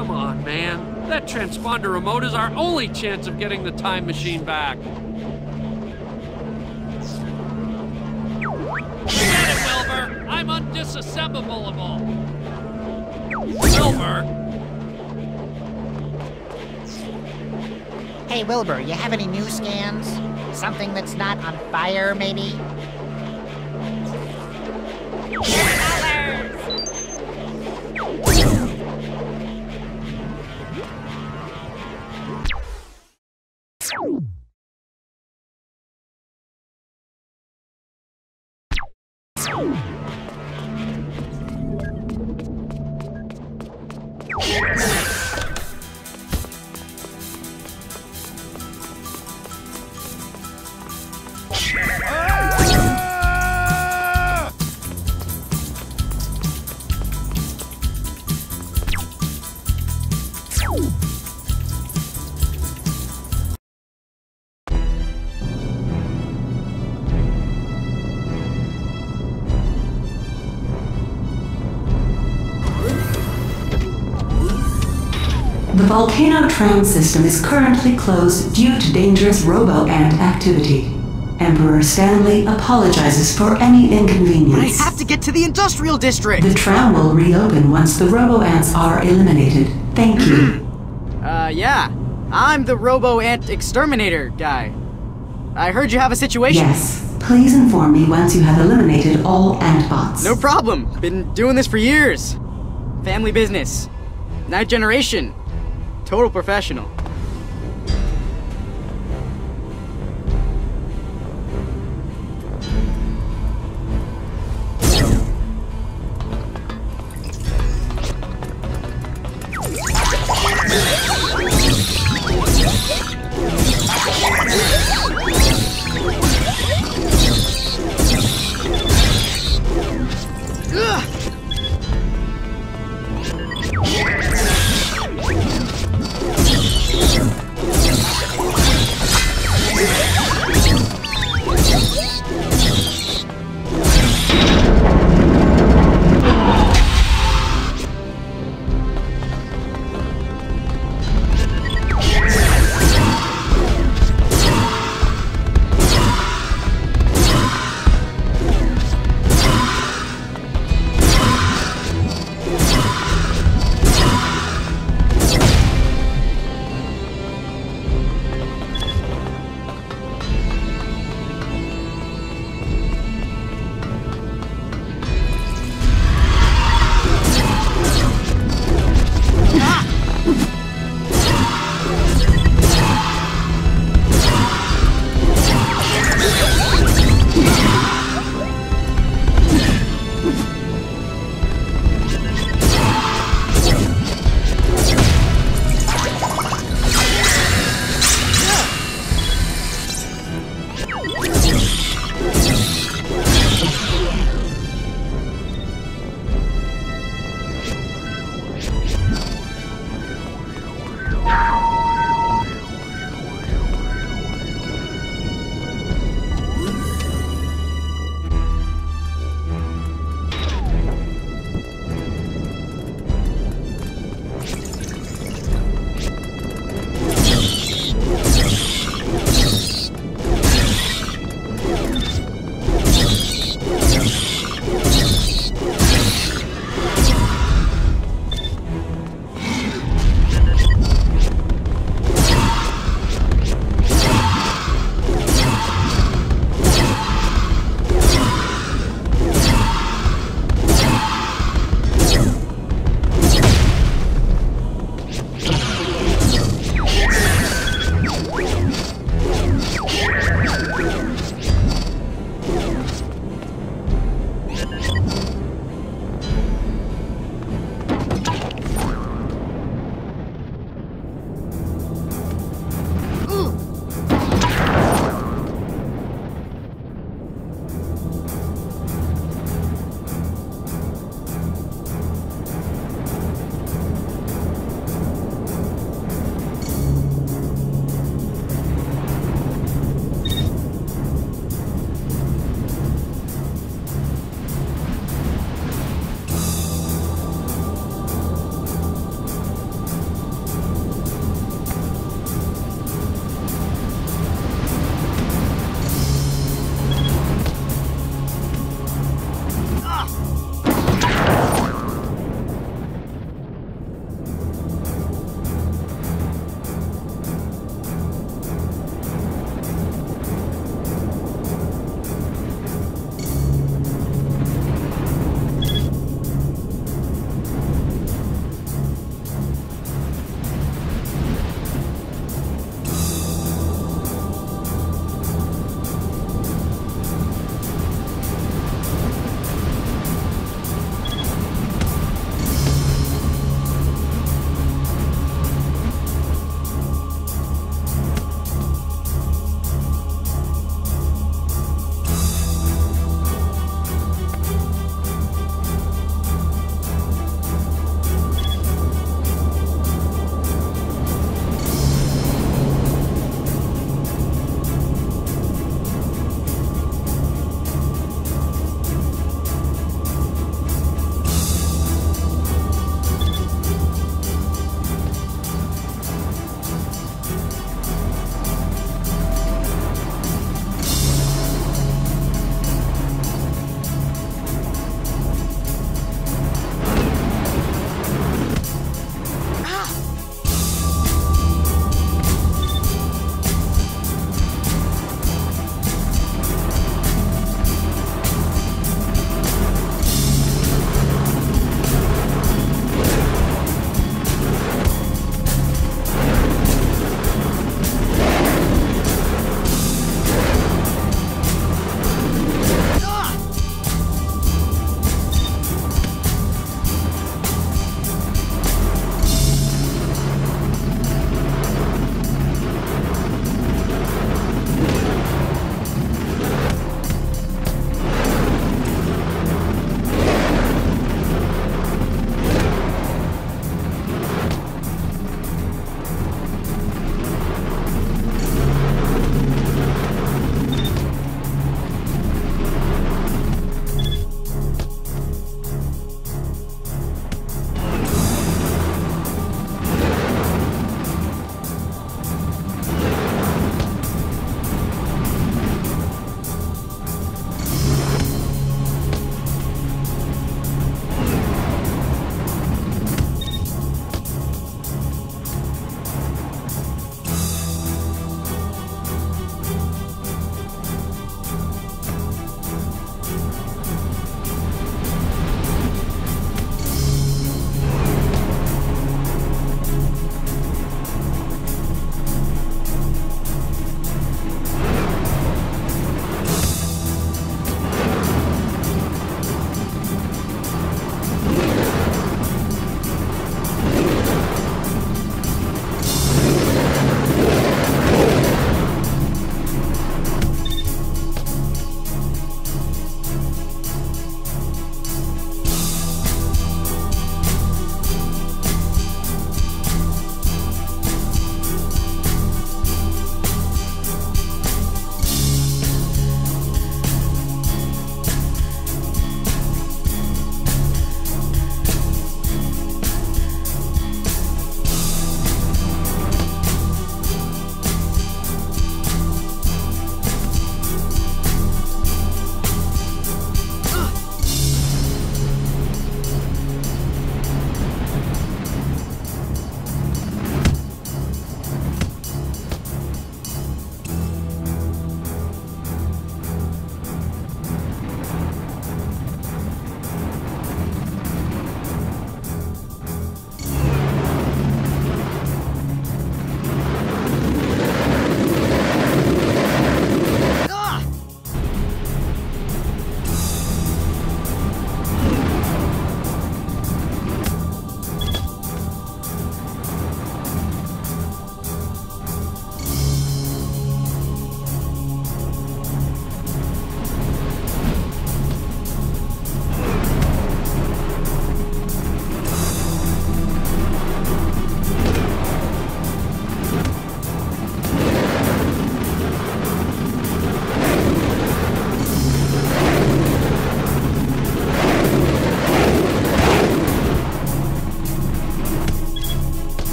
Come on, man. That transponder remote is our only chance of getting the time machine back. Get it, Wilbur! I'm undisassemblable! Wilbur! Hey, Wilbur, you have any new scans? Something that's not on fire, maybe? The Volcano tram system is currently closed due to dangerous robo-ant activity. Emperor Stanley apologizes for any inconvenience. I have to get to the industrial district! The tram will reopen once the robo-ants are eliminated. Thank you. Yeah. I'm the robo-ant exterminator guy. I heard you have a situation. Yes. Please inform me once you have eliminated all ant-bots. No problem. Been doing this for years. Family business. Ninth generation. Total professional.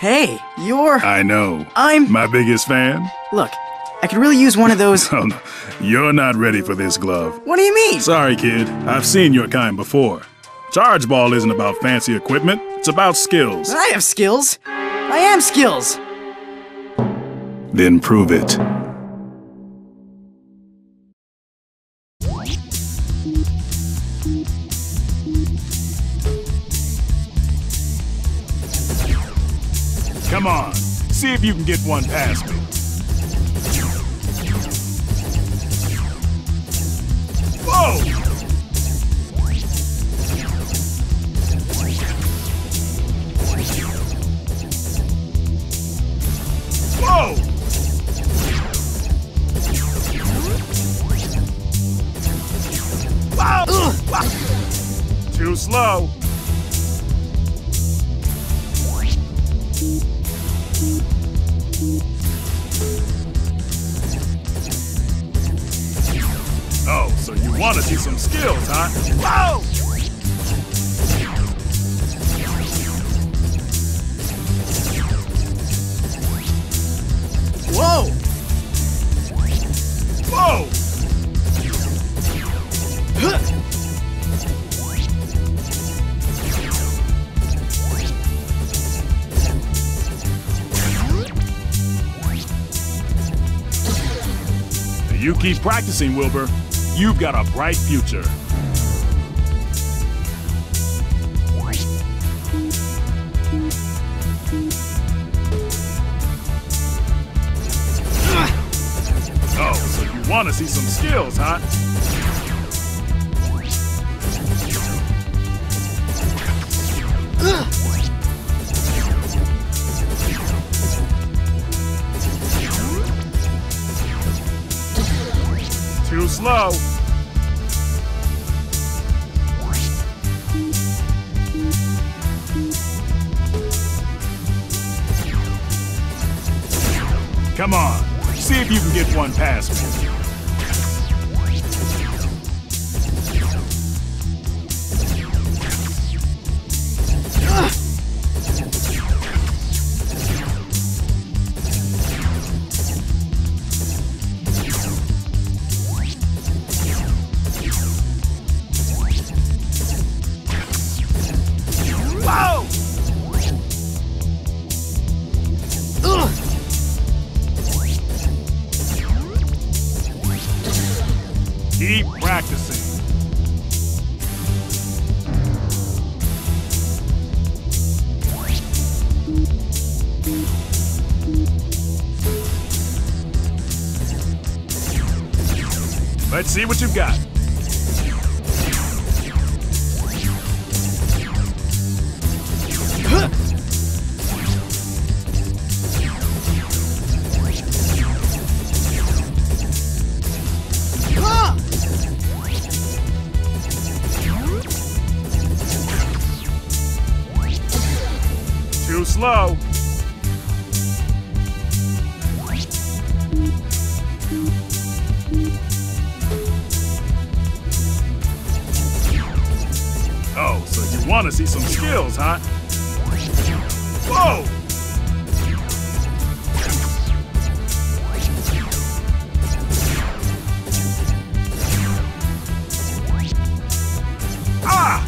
Hey, you're... I know. I'm... My biggest fan? Look, I could really use one of those... Oh, no. You're not ready for this glove. What do you mean? Sorry, kid. I've seen your kind before. Charge ball isn't about fancy equipment. It's about skills. I have skills. I am skills. Then prove it. Come on. See if you can get one past me. Whoa! Whoa! Wow! Too slow. Oh, so you want to see some skills, huh? Whoa! Whoa! Whoa! You keep practicing, Wilbur. You've got a bright future. Oh, so you want to see some skills, huh? Too slow. Come on, see if you can get one past me. Keep practicing. Let's see what you've got. Too slow. Oh, so you want to see some skills, huh? Whoa! Ah!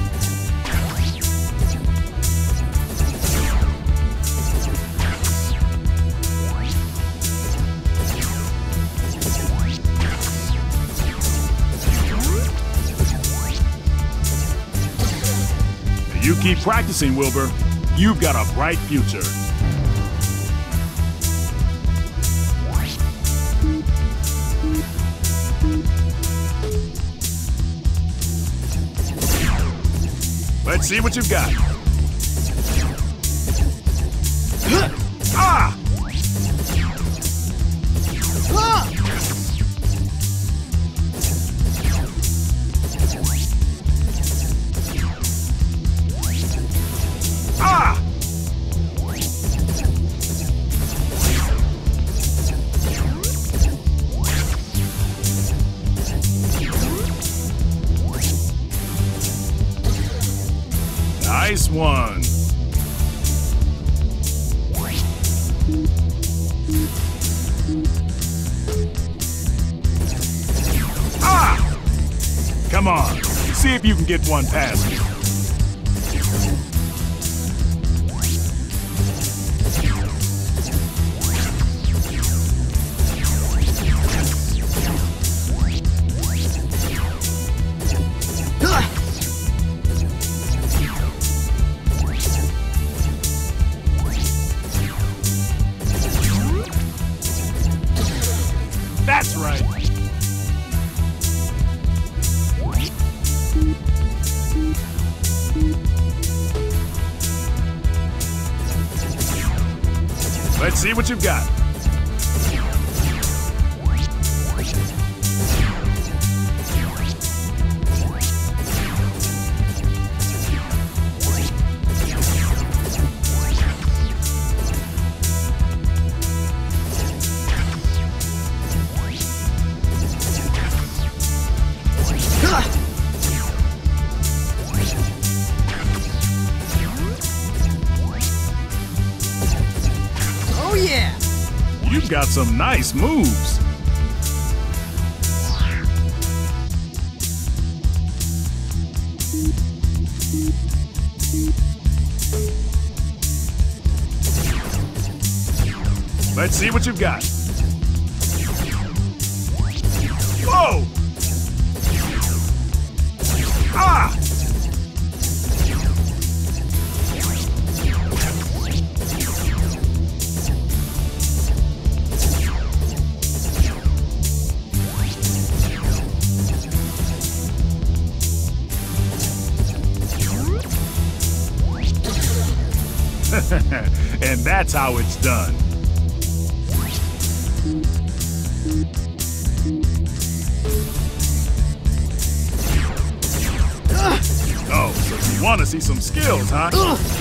You keep practicing, Wilbur. You've got a bright future. Let's see what you've got. Ah! Ah! Nice one. See if you can get one past me. That's right. Let's see what you've got. Oh yeah! You've got some nice moves. Let's see what you've got. Whoa! Ah! And that's how it's done. Oh, so you want to see some skills, huh?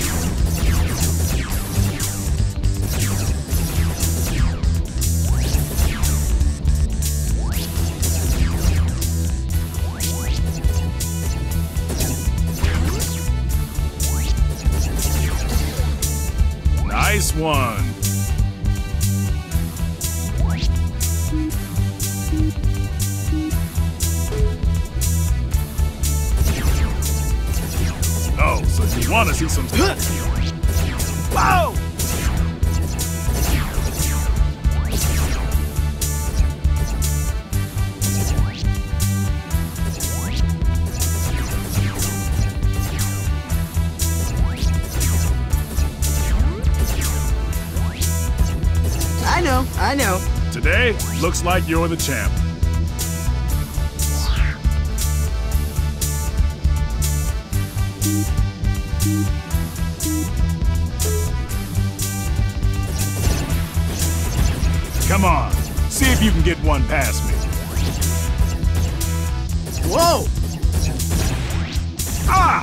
Nice one. Oh, so you want to see some... Whoa! I know. Today, looks like you're the champ. Come on, see if you can get one past me. Whoa! Ah!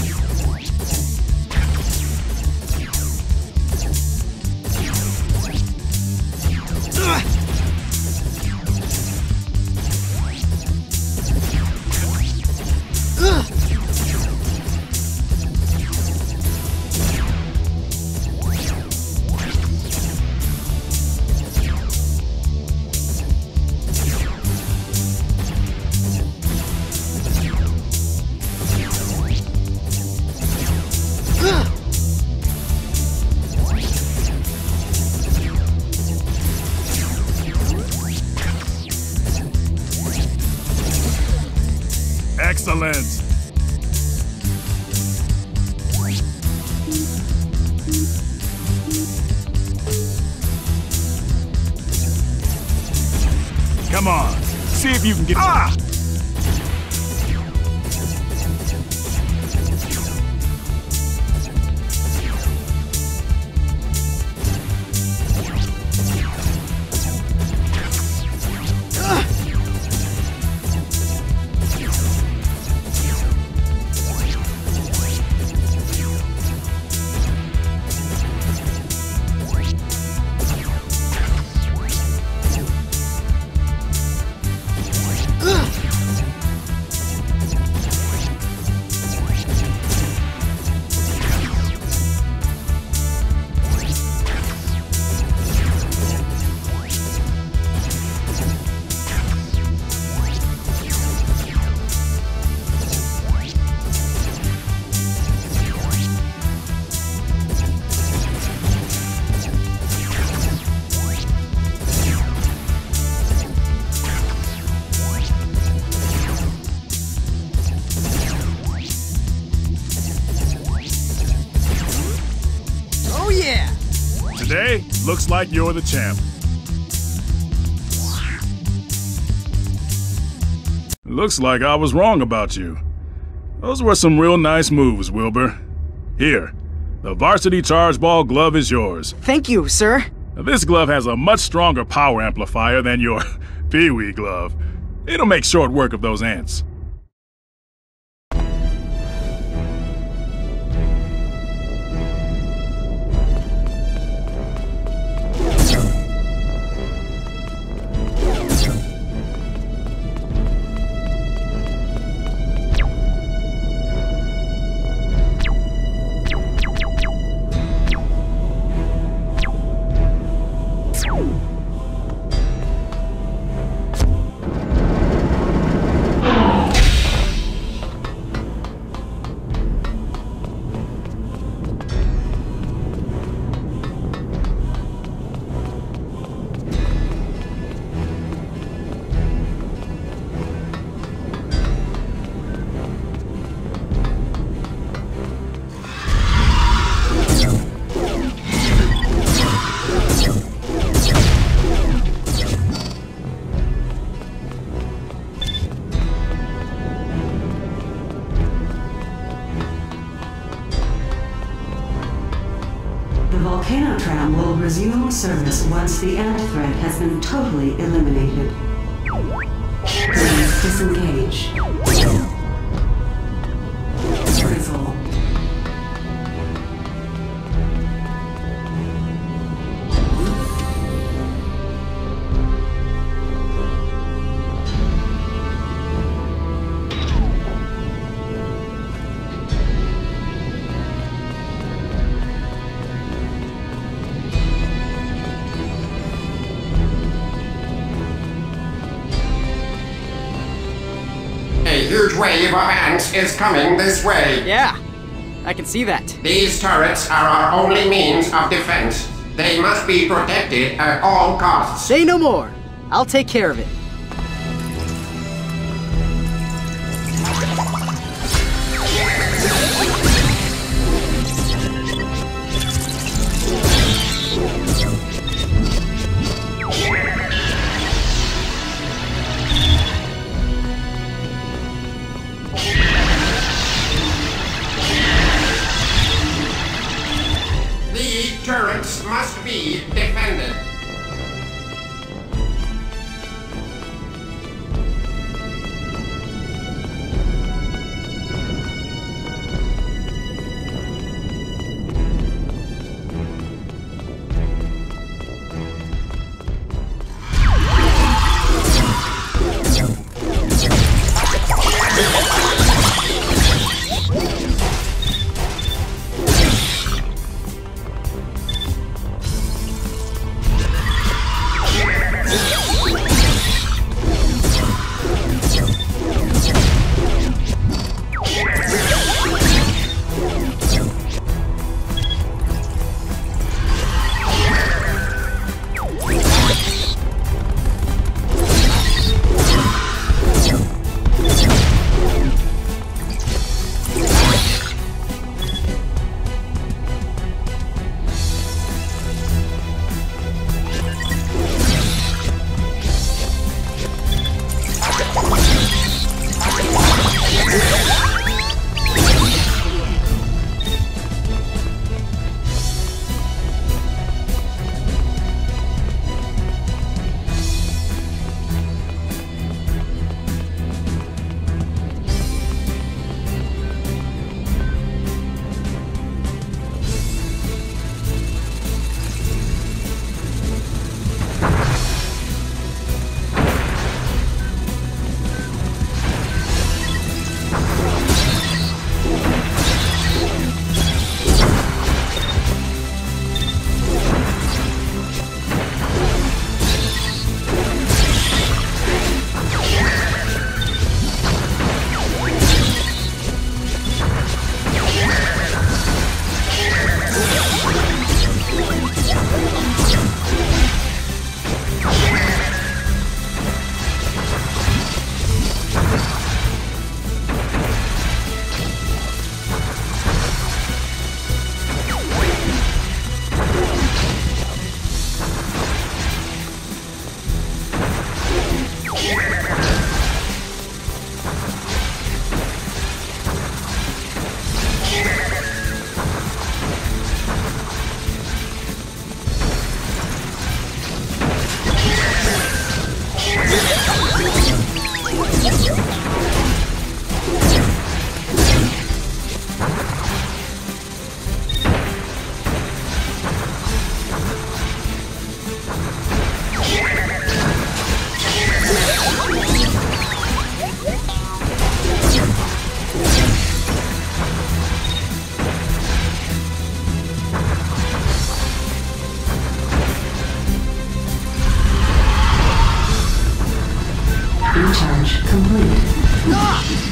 Excellent. Come on, see if you can get... Ah! Hey, looks like you're the champ. Looks like I was wrong about you. Those were some real nice moves, Wilbur. Here, the varsity charge ball glove is yours. Thank you, sir. This glove has a much stronger power amplifier than your Pee-wee glove. It'll make short work of those ants. The Volcano Tram will resume service once the ant threat has been totally eliminated. Please disengage. Drizzle. A huge wave of ants is coming this way. Yeah, I can see that. These turrets are our only means of defense. They must be protected at all costs. Say no more. I'll take care of it. The turrets must be defended. complete.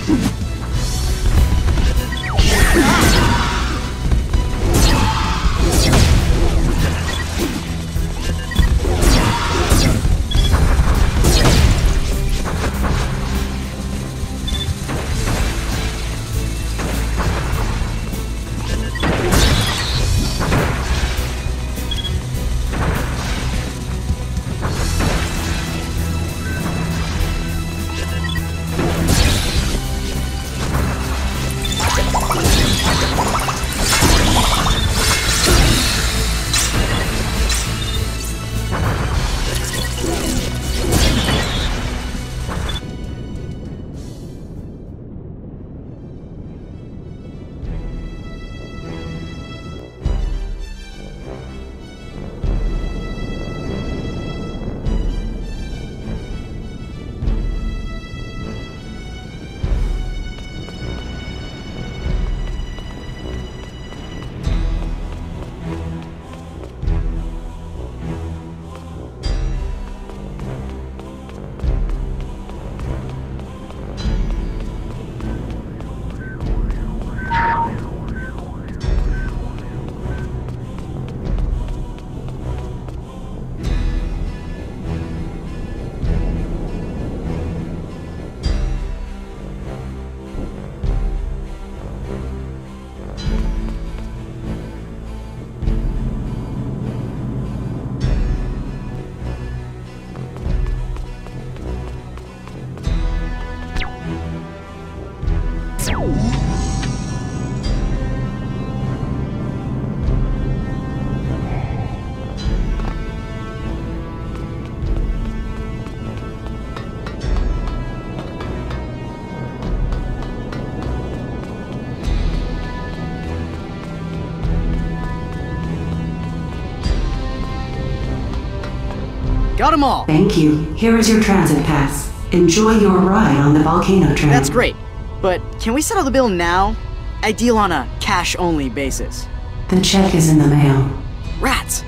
Got them all! Thank you. Here is your transit pass. Enjoy your ride on the volcano train. That's great. But can we settle the bill now? I deal on a cash-only basis. The check is in the mail. Rats!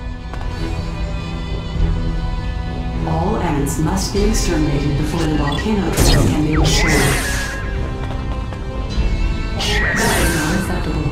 All ants must be exterminated before the volcano train can be restored. That is not acceptable.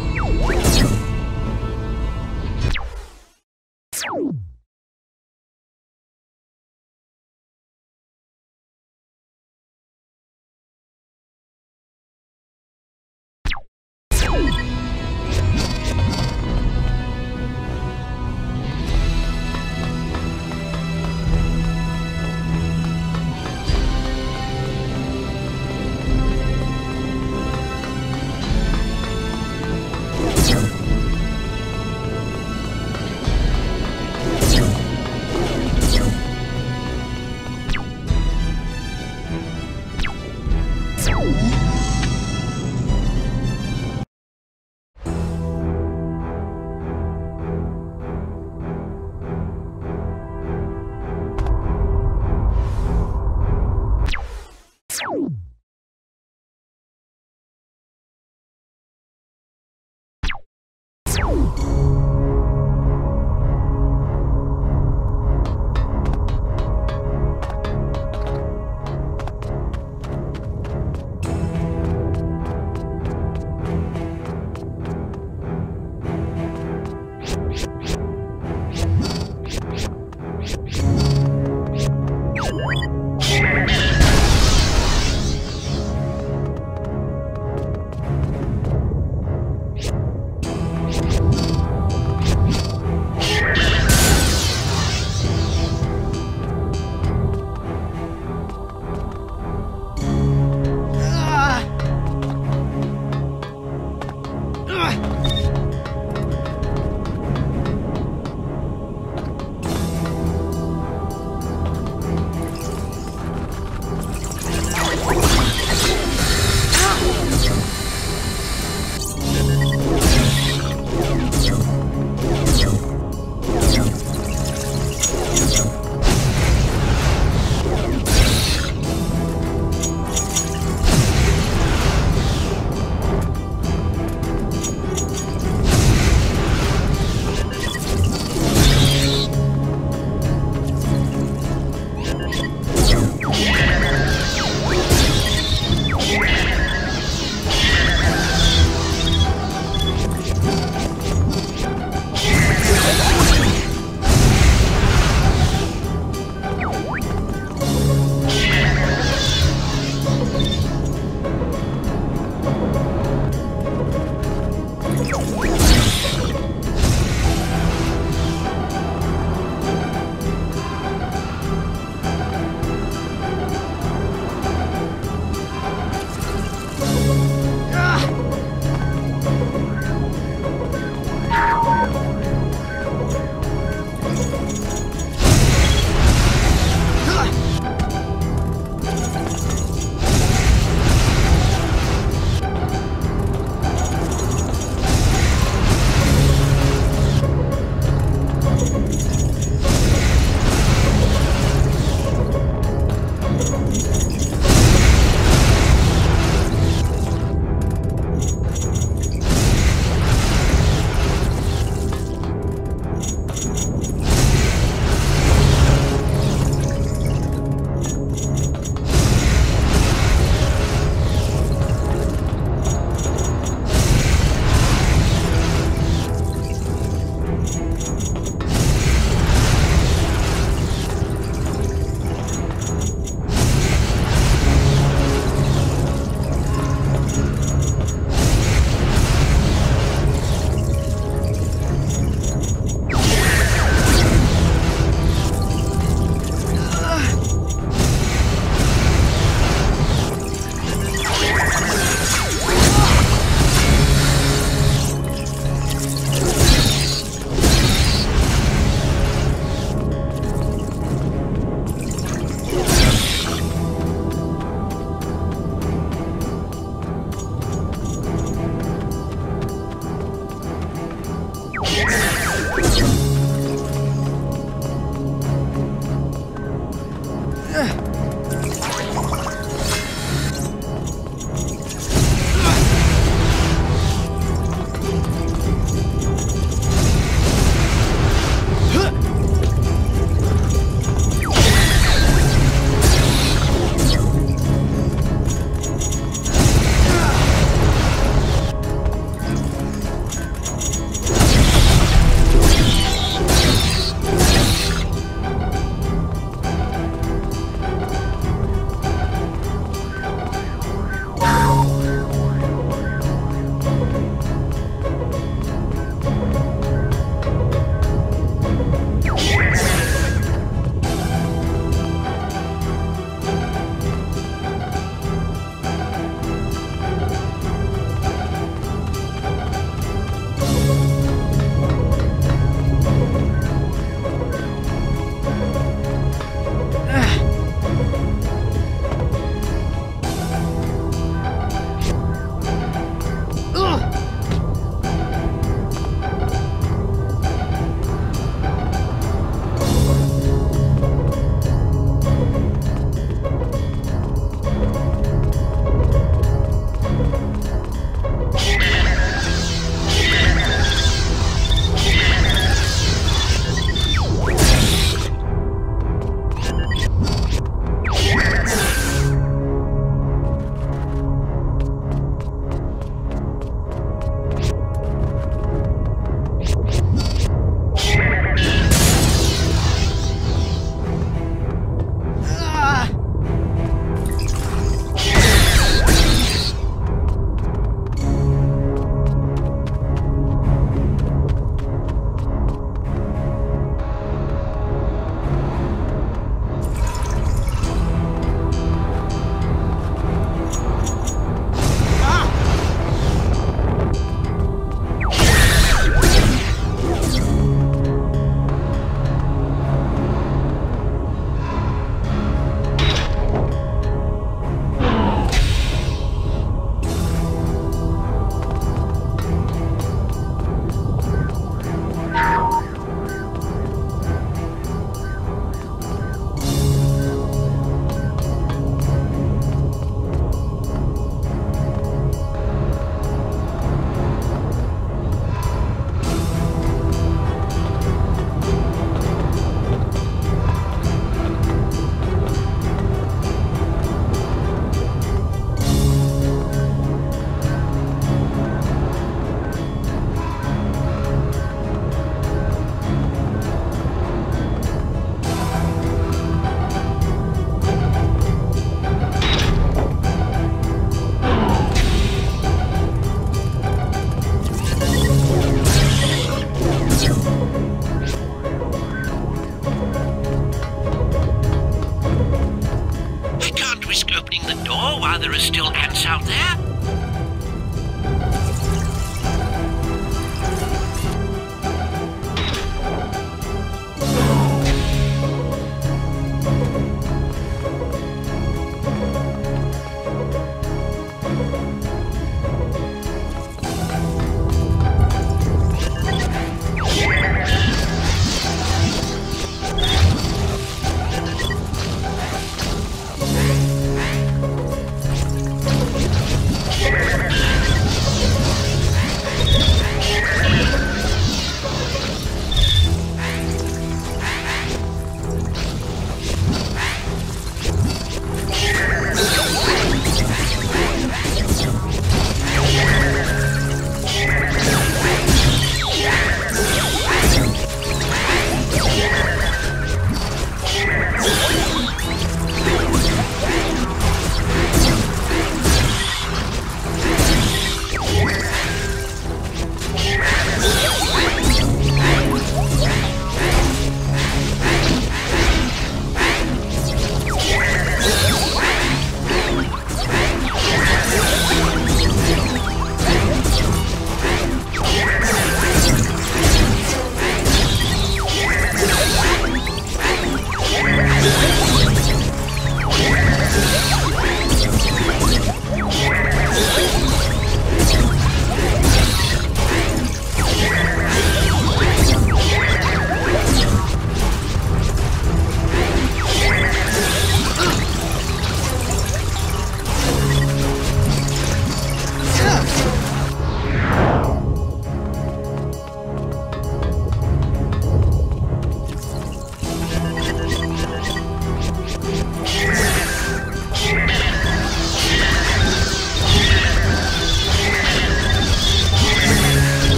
there are still ants out there?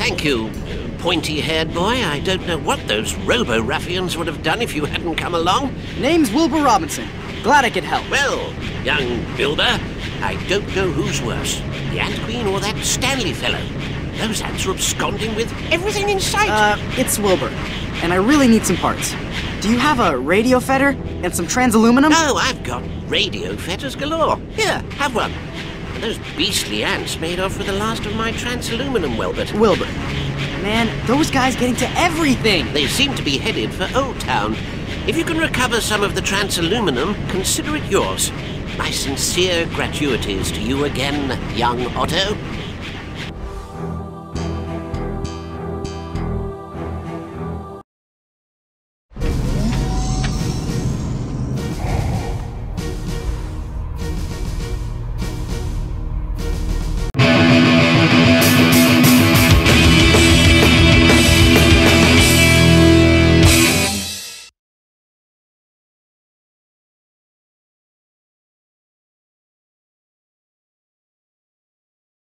Thank you, pointy-haired boy. I don't know what those robo-ruffians would have done if you hadn't come along. Name's Wilbur Robinson. Glad I could help. Well, young Wilbur, I don't know who's worse, the Ant Queen or that Stanley fellow. Those ants are absconding with everything in sight. It's Wilbur, and I really need some parts. Do you have a radio fetter and some transaluminum? Oh, I've got radio fetters galore. Here, have one. And those beastly ants made off with the last of my transaluminum, Welbert. Wilbur. Man, those guys get into everything! They seem to be headed for Old Town. If you can recover some of the transaluminum, consider it yours. My sincere gratuities to you again, young Otto.